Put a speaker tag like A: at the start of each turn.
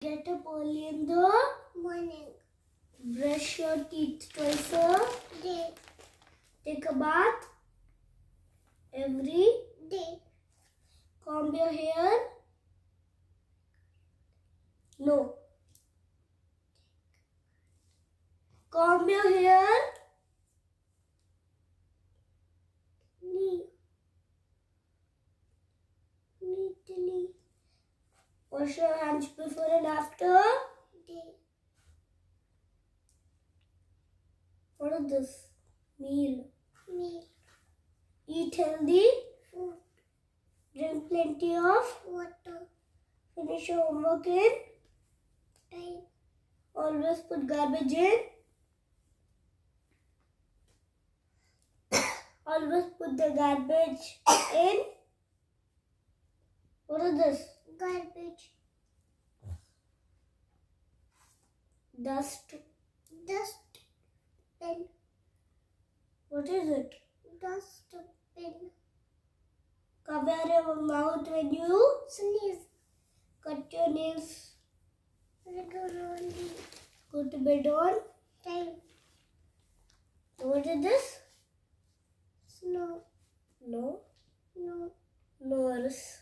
A: Get up early in the
B: morning.
A: Brush your teeth twice a
B: Day.
A: Take a bath every
B: Day.
A: Comb your hair. No. Comb your hair.
B: Neatly.
A: Wash your hands before and after.
B: Day.
A: What is this? Meal.
B: Meal.
A: Eat healthy.
B: Food.
A: Drink plenty of
B: Water.
A: Finish your homework in
B: Time.
A: Always put garbage in. Always put the garbage in. What is this?
B: Garbage.
A: Dust.
B: Dust. Bin.
A: What is it?
B: Dust. Bin.
A: Cover your mouth when you
B: Sneeze.
A: cut your nails.
B: Regularly.
A: Go to bed on
B: Time.
A: What is this?
B: Snow.
A: No.
B: No.
A: Nose.